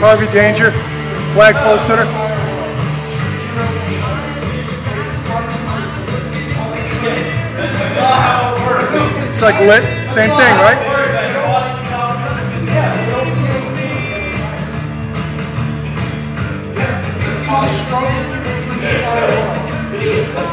Harvey Danger, flagpole sitter. It's like lit, same thing, right? Strongest